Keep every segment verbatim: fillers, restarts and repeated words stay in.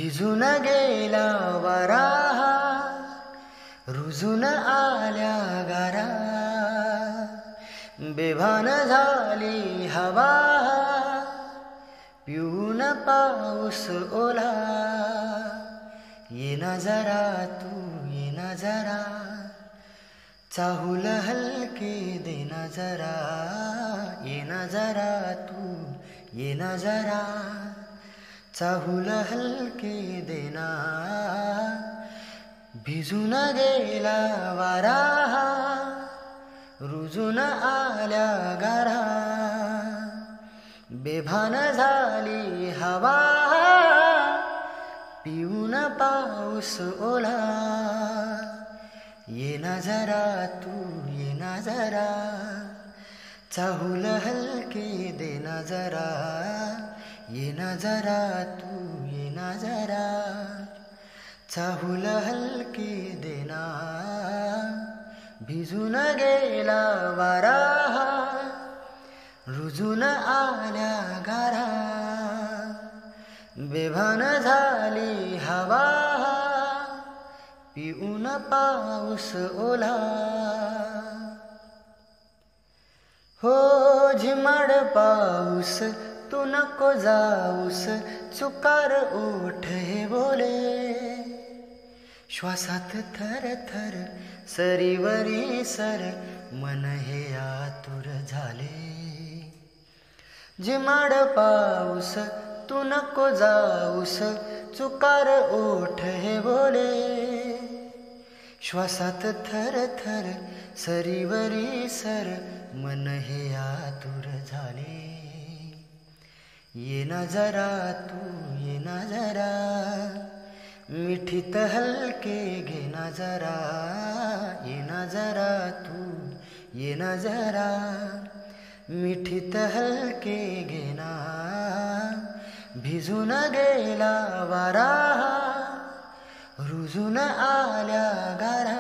भिजून गेला वारा, रुजून आल्या गारा, बेभान झाली हवा, पिऊन पाऊस ओला. ये ना जरा तू ये ना जरा, चाहूल हलके दे ना जरा. ये ना जरा तू ये ना जरा, चाहूल हलके देना. भिजून गेला वारा, रुजून आल्या गारा, बेभान झाली हवा, पिऊन पाऊस ओला. ये ना जरा तू ये ना जरा, चाहूल हलके देना जरा. ये ना जरा तू ये ना जरा, चाहूल हलके देना. भिजून गेला वारा, रुजून आल्या गारा, बेभान झाली हवा, पिऊन पाऊस ओला. हो झिमाड पाऊस तू नको जाऊस, चुकार ओठ हे बोले. श्वासात थर थर सरीवरी सर, मन हे आतुर झाले. झिमाड पाऊस तू नको जाऊस, चुकार ओठ हे बोले. श्वासात थर थर सरीवरी सर, मन हे आतुर झाले. ये ना जरा तू ये ना जरा, मिठीत हलके घे ना जरा. ये ना जरा तू ये ना जरा, मिठीत हलके घे ना. भिजून गेला वारा, रुजून आल्या गारा,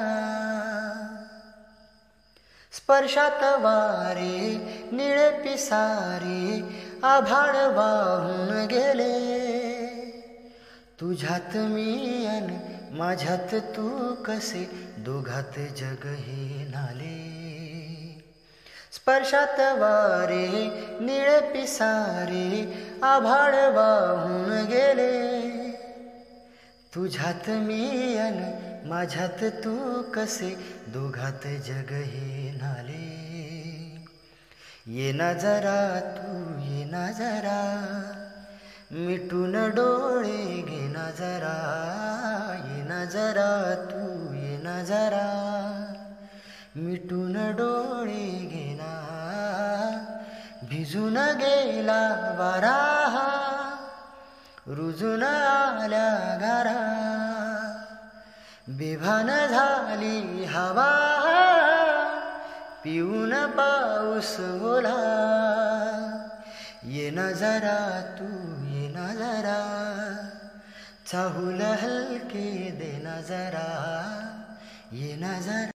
स्पर्शात वारे निळे पिसारे, आभाळ वाहून गेले. तुझ्यात मी अन माझ्यात तू कसे, दोघात जग हे नाले. स्पर्शात वारे निळे पिसारे, आभाळ वाहून गेले. तुझ्यात मी अन माझ्यात तू कसे, दोघात जग हे नाले. ये ना जरा तू ये ना जरा, मिटून डोळे घे ना जरा. ये ना जरा तू ये ना जरा, मिटून डोळे घे ना. भिजून गेला वारा, रुजून आल्या गारा, बेभान झाली हवा, पिऊन पाऊस ओला. ये ना जरा तू ये ना जरा, चाहूल हलके दे ना जरा. ये ना जरा.